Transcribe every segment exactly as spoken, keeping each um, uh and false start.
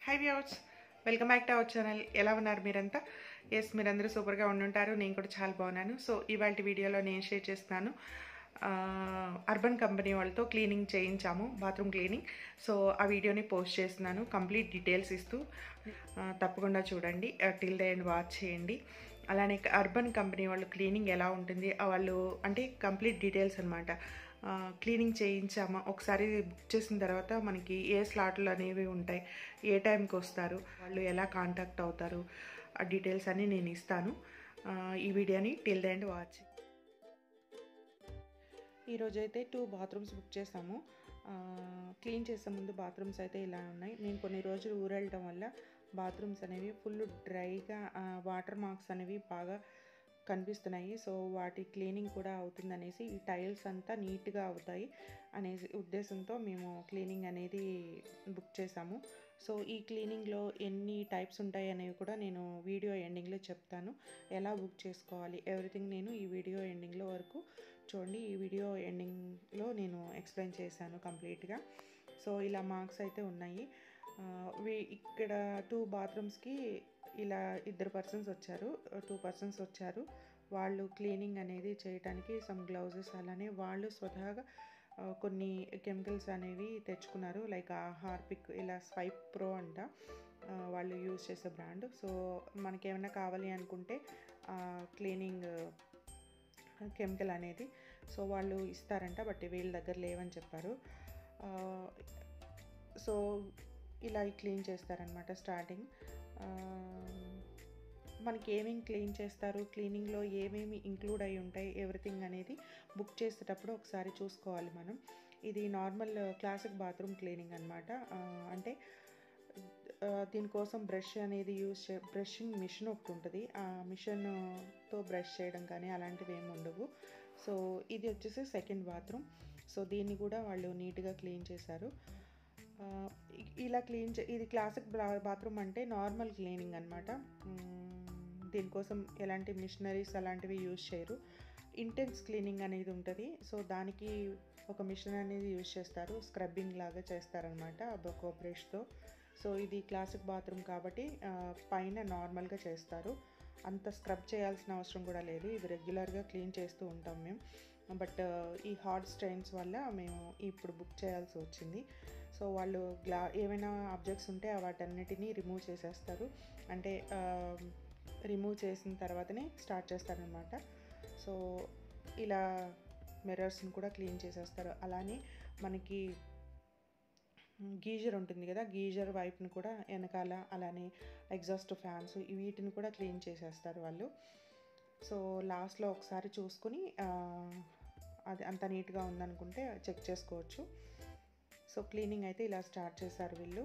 High viewers, welcome back to our channel. ఎలా ఉన్నారు మీరంతా? ఎస్, మీరందరూ సూపర్గా ఉండుంటారు. నేను కూడా చాలా బాగున్నాను. సో ఇవాళ వీడియోలో నేను షేర్ చేస్తున్నాను, అర్బన్ కంపెనీ వాళ్ళతో క్లీనింగ్ చేయించాము, బాత్రూమ్ క్లీనింగ్. సో ఆ వీడియోని పోస్ట్ చేస్తున్నాను కంప్లీట్ డీటెయిల్స్ ఇస్తూ. తప్పకుండా చూడండి, టిల్ ద ఎండ్ వాచ్ చేయండి. అలానే అర్బన్ కంపెనీ వాళ్ళు క్లీనింగ్ ఎలా ఉంటుంది, వాళ్ళు అంటే కంప్లీట్ డీటెయిల్స్ అనమాట. క్లీనింగ్ చేయించామా, ఒకసారి బుక్ చేసిన తర్వాత మనకి ఏ స్లాట్లు అనేవి ఉంటాయి, ఏ టైంకి వస్తారు, వాళ్ళు ఎలా కాంటాక్ట్ అవుతారు, ఆ డీటెయిల్స్ అన్నీ నేను ఇస్తాను. ఈ వీడియోని టిల్ ద ఎండ్ వాచ్. ఈరోజైతే టూ బాత్రూమ్స్ బుక్ చేసాము. క్లీన్ చేసే ముందు బాత్రూమ్స్ అయితే ఇలా ఉన్నాయి. నేను కొన్ని రోజులు ఊరెళ్ళటం వల్ల బాత్రూమ్స్ అనేవి ఫుల్ డ్రైగా, వాటర్ మార్క్స్ అనేవి బాగా కనిపిస్తున్నాయి. సో వాటి క్లీనింగ్ కూడా అవుతుందనేసి, ఈ టైల్స్ అంతా నీట్గా అవుతాయి అనేసి ఉద్దేశంతో మేము క్లీనింగ్ అనేది బుక్ చేసాము. సో ఈ క్లీనింగ్లో ఎన్ని టైప్స్ ఉంటాయి అనేవి కూడా నేను వీడియో ఎండింగ్లో చెప్తాను. ఎలా బుక్ చేసుకోవాలి ఎవ్రీథింగ్ నేను ఈ వీడియో ఎండింగ్లో వరకు చూడండి. ఈ వీడియో ఎండింగ్లో నేను ఎక్స్ప్లెయిన్ చేశాను కంప్లీట్గా. సో ఇలా మార్క్స్ అయితే ఉన్నాయి. ఇక్కడ టూ బాత్రూమ్స్కి ఇలా ఇద్దరు పర్సన్స్ వచ్చారు, టూ పర్సన్స్ వచ్చారు. వాళ్ళు క్లీనింగ్ అనేది చేయడానికి సమ్ గ్లౌజెస్, అలానే వాళ్ళు స్వతహాగా కొన్ని కెమికల్స్ అనేవి తెచ్చుకున్నారు. లైక్ హార్పిక్, ఇలా స్వైప్ ప్రో అంట వాళ్ళు యూజ్ చేసే బ్రాండ్. సో మనకేమైనా కావాలి అనుకుంటే క్లీనింగ్ కెమికల్ అనేది సో వాళ్ళు ఇస్తారంట, బట్ వీళ్ళ దగ్గర లేవని చెప్పారు. సో ఇలా క్లీన్ చేస్తారనమాట. స్టార్టింగ్ మనకి ఏమేమి క్లీన్ చేస్తారు, క్లీనింగ్లో ఏమేమి ఇంక్లూడ్ అయి ఉంటాయి, ఎవ్రీథింగ్ అనేది బుక్ చేసేటప్పుడు ఒకసారి చూసుకోవాలి మనం. ఇది నార్మల్ క్లాసిక్ బాత్రూమ్ క్లీనింగ్ అనమాట. అంటే దీనికోసం బ్రష్ అనేది యూజ్ చే బ్రషింగ్ మిషన్ ఒకటి ఉంటుంది. ఆ మిషన్తో బ్రష్ చేయడం కానీ అలాంటివి ఏమి ఉండవు. సో ఇది వచ్చేసి సెకండ్ బాత్రూమ్. సో దీన్ని కూడా వాళ్ళు నీట్గా క్లీన్ చేశారు. ఇలా క్లీన్ చే ఇది క్లాసిక్ బాత్రూమ్ అంటే నార్మల్ క్లీనింగ్ అనమాట. దీనికోసం ఎలాంటి మిషనరీస్ అలాంటివి యూజ్ చేయరు. ఇంటెన్స్ క్లీనింగ్ అనేది ఉంటుంది. సో దానికి ఒక మిషన్ అనేది యూజ్ చేస్తారు, స్క్రబ్బింగ్ లాగా చేస్తారనమాట ఒక బ్రష్తో. సో ఇది క్లాసిక్ బాత్రూమ్ కాబట్టి పైన నార్మల్గా చేస్తారు, అంత స్క్రబ్ చేయాల్సిన అవసరం కూడా లేదు. ఇది రెగ్యులర్గా క్లీన్ చేస్తూ ఉంటాం మేము. బట్ ఈ హాట్ స్టెయిన్స్ వల్ల మేము ఇప్పుడు బుక్ చేయాల్సి వచ్చింది. సో వాళ్ళు గ్లా ఏమైనా ఆబ్జెక్ట్స్ ఉంటే వాటన్నిటినీ రిమూవ్ చేసేస్తారు. అంటే రిమూవ్ చేసిన తర్వాతనే స్టార్ట్ చేస్తారనమాట. సో ఇలా మిర్రర్స్ని కూడా క్లీన్ చేసేస్తారు. అలానే మనకి గీజర్ ఉంటుంది కదా, గీజర్ వైప్ని కూడా వెనకాల, అలానే ఎగ్జాస్ట్ ఫ్యాన్స్ వీటిని కూడా క్లీన్ చేసేస్తారు వాళ్ళు. సో లాస్ట్లో ఒకసారి చూసుకుని అది అంత నీట్గా ఉందనుకుంటే చెక్ చేసుకోవచ్చు. సో క్లీనింగ్ అయితే ఇలా స్టార్ట్ చేశారు వీళ్ళు.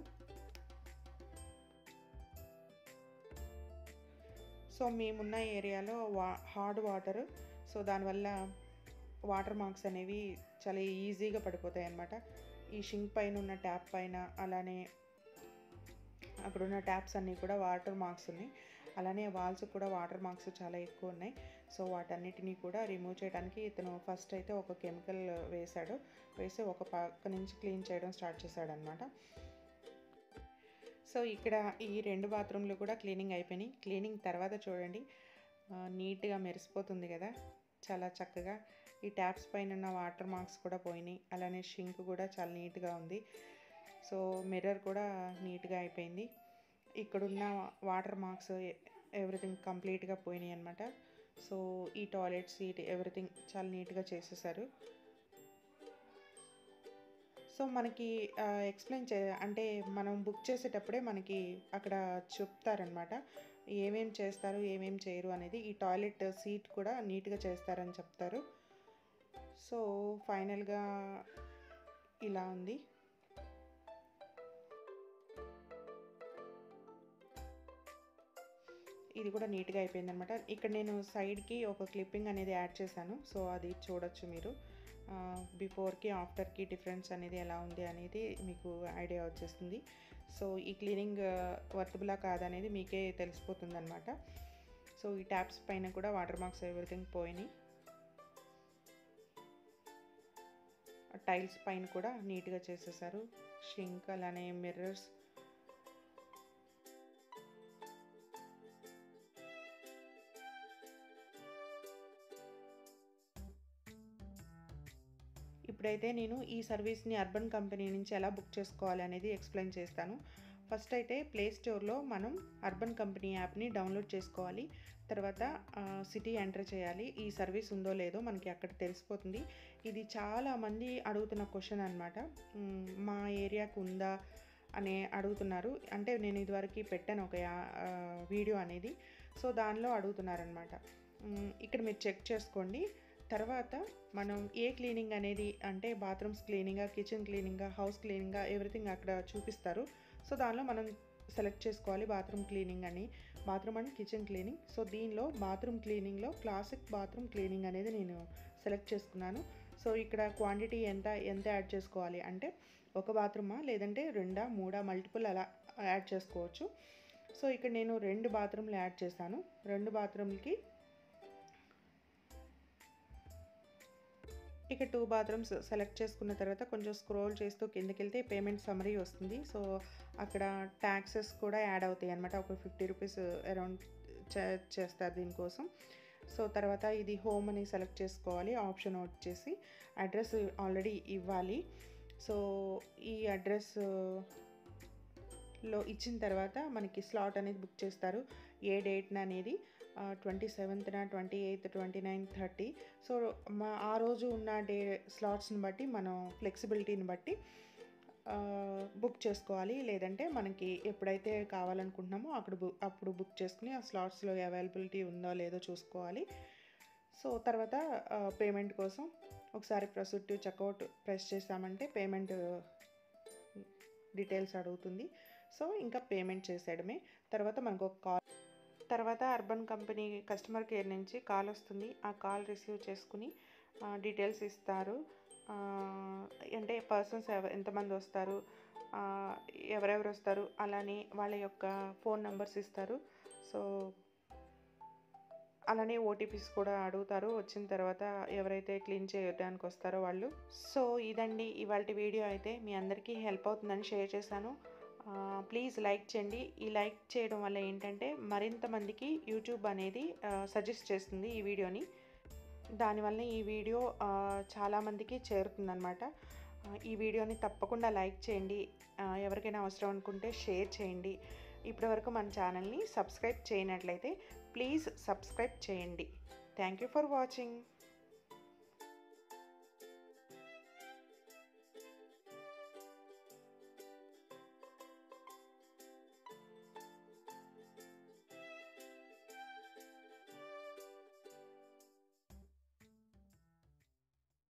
సో మేమున్న ఏరియాలో వా హార్డ్ వాటర్, సో దానివల్ల వాటర్ మార్క్స్ అనేవి చాలా ఈజీగా పడిపోతాయి అన్నమాట. ఈ షింక్ పైన ఉన్న ట్యాప్ పైన, అలానే అక్కడున్న ట్యాప్స్ అన్నీ కూడా వాటర్ మార్క్స్ ఉన్నాయి. అలానే వాల్స్ కూడా వాటర్ మార్క్స్ చాలా ఎక్కువ ఉన్నాయి. సో వాటన్నిటినీ కూడా రిమూవ్ చేయడానికి ఇతను ఫస్ట్ అయితే ఒక కెమికల్ వేశాడు, వేసి ఒక పక్క నుంచి క్లీన్ చేయడం స్టార్ట్ చేశాడు అనమాట. సో ఇక్కడ ఈ రెండు బాత్రూమ్లు కూడా క్లీనింగ్ అయిపోయినాయి. క్లీనింగ్ తర్వాత చూడండి, నీట్గా మెరిసిపోతుంది కదా, చాలా చక్కగా. ఈ ట్యాప్స్ పైన ఉన్న వాటర్ మార్క్స్ కూడా పోయినాయి. అలానే షింక్ కూడా చాలా నీట్గా ఉంది. సో మిర్రర్ కూడా నీట్గా అయిపోయింది. ఇక్కడున్న వాటర్ మార్క్స్ ఎవ్రీథింగ్ కంప్లీట్గా పోయినాయి అనమాట. సో ఈ టాయిలెట్ సీట్ ఎవ్రీథింగ్ చాలా నీట్గా చేసేసారు. సో మనకి ఎక్స్ప్లెయిన్ చే అంటే మనం బుక్ చేసేటప్పుడే మనకి అక్కడ చెప్తారనమాట ఏమేం చేస్తారు, ఏమేం చేయరు అనేది. ఈ టాయిలెట్ సీట్ కూడా నీట్గా చేస్తారని చెప్తారు. సో ఫైనల్గా ఇలా ఉంది. ఇది కూడా నీట్గా అయిపోయింది అనమాట. ఇక్కడ నేను సైడ్కి ఒక క్లిప్పింగ్ అనేది యాడ్ చేశాను. సో అది చూడొచ్చు మీరు. బిఫోర్కి ఆఫ్టర్కి డిఫరెన్స్ అనేది ఎలా ఉంది అనేది మీకు ఐడియా వచ్చేస్తుంది. సో ఈ క్లీనింగ్ వర్తబులా కాదనేది మీకే తెలిసిపోతుంది అనమాట. సో ఈ ట్యాప్స్ పైన కూడా వాటర్ మార్క్స్ ఎవ్రీథింగ్ పోయినాయి. టైల్స్ పైన కూడా నీట్గా చేసేసారు. షింక్ అలానే మిర్రర్స్ ఇప్పుడైతే నేను ఈ సర్వీస్ని అర్బన్ కంపెనీ నుంచి ఎలా బుక్ చేసుకోవాలి అనేది ఎక్స్ప్లెయిన్ చేస్తాను. ఫస్ట్ అయితే ప్లే స్టోర్లో మనం అర్బన్ కంపెనీ యాప్ని డౌన్లోడ్ చేసుకోవాలి. తర్వాత సిటీ ఎంటర్ చేయాలి. ఈ సర్వీస్ ఉందో లేదో మనకి అక్కడ తెలిసిపోతుంది. ఇది చాలామంది అడుగుతున్న క్వశ్చన్ అనమాట. మా ఏరియాకు ఉందా అని అడుగుతున్నారు. అంటే నేను ఇదివరకు పెట్టాను ఒక వీడియో అనేది, సో దానిలో అడుగుతున్నారనమాట. ఇక్కడ మీరు చెక్ చేసుకోండి. తర్వాత మనం ఏ క్లీనింగ్ అనేది, అంటే బాత్రూమ్స్ క్లీనింగా, కిచెన్ క్లీనింగా, హౌస్ క్లీనింగా, ఎవ్రీథింగ్ అక్కడ చూపిస్తారు. సో దానిలో మనం సెలెక్ట్ చేసుకోవాలి బాత్రూమ్ క్లీనింగ్ అని, bathroom and kitchen cleaning. So దీనిలో బాత్రూమ్ క్లీనింగ్లో క్లాసిక్ బాత్రూమ్ క్లీనింగ్ అనేది నేను సెలెక్ట్ చేసుకున్నాను. సో ఇక్కడ క్వాంటిటీ ఎంత ఎంత యాడ్ చేసుకోవాలి అంటే ఒక బాత్రూమా లేదంటే రెండా మూడా మల్టిపుల్ అలా యాడ్ చేసుకోవచ్చు. సో ఇక్కడ నేను రెండు బాత్రూమ్లు యాడ్ చేశాను. రెండు బాత్రూమ్లకి ఇక టూ బాత్రూమ్స్ సెలెక్ట్ చేసుకున్న తర్వాత కొంచెం స్క్రోల్ చేస్తూ కిందకి వెళ్తే పేమెంట్ సమ్మరీ వస్తుంది. సో అక్కడ ట్యాక్సెస్ కూడా యాడ్ అవుతాయి అన్నమాట. ఒక ఫిఫ్టీ రూపీస్ అరౌండ్ చేస్తారు దీనికోసం. సో తర్వాత ఇది హోమ్ అని సెలెక్ట్ చేసుకోవాలి. ఆప్షన్ వచ్చేసి అడ్రస్ ఆల్రెడీ ఇవ్వాలి. సో ఈ అడ్రస్లో ఇచ్చిన తర్వాత మనకి స్లాట్ అనేది బుక్ చేస్తారు. ఏ డేట్న అనేది ట్వంటీ సెవెంత్న, twenty eighth, twenty nine, thirty. So మా ఆ రోజు ఉన్న డే స్లాట్స్ని బట్టి మనం ఫ్లెక్సిబిలిటీని బట్టి బుక్ చేసుకోవాలి. లేదంటే మనకి ఎప్పుడైతే కావాలనుకుంటున్నామో అక్కడ బు అప్పుడు బుక్ చేసుకుని ఆ స్లాట్స్లో అవైలబిలిటీ ఉందో లేదో చూసుకోవాలి. సో తర్వాత పేమెంట్ కోసం ఒకసారి ప్రొసీడ్ టు చెక్అవుట్ ప్రెస్ చేసామంటే పేమెంట్ డీటెయిల్స్ అడుగుతుంది. సో ఇంకా పేమెంట్ చేసేయడమే. తర్వాత మనకు ఒక కాల్ తర్వాత అర్బన్ కంపెనీ కస్టమర్ కేర్ నుంచి కాల్ వస్తుంది. ఆ కాల్ రిసీవ్ చేసుకుని డీటెయిల్స్ ఇస్తారు. అంటే పర్సన్స్ ఎంతమంది వస్తారు, ఎవరెవరు వస్తారు, అలానే వాళ్ళ యొక్క ఫోన్ నెంబర్స్ ఇస్తారు. సో అలానే ఓటీపీస్ కూడా అడుగుతారు వచ్చిన తర్వాత ఎవరైతే క్లీన్ చేయడానికి వస్తారో వాళ్ళు. సో ఇదండి ఇవాళ వీడియో. అయితే మీ అందరికీ హెల్ప్ అవుతుందని షేర్ చేశాను. ప్లీజ్ లైక్ చేయండి. ఈ లైక్ చేయడం వల్ల ఏంటంటే మరింత మందికి యూట్యూబ్ అనేది సజెస్ట్ చేస్తుంది ఈ వీడియోని. దానివల్ల ఈ వీడియో చాలామందికి చేరుతుందన్నమాట. ఈ వీడియోని తప్పకుండా లైక్ చేయండి. ఎవరికైనా అవసరం అనుకుంటే షేర్ చేయండి. ఇప్పటివరకు మన ఛానల్ని సబ్స్క్రైబ్ చేయనట్లయితే ప్లీజ్ సబ్స్క్రైబ్ చేయండి. Thank you for watching.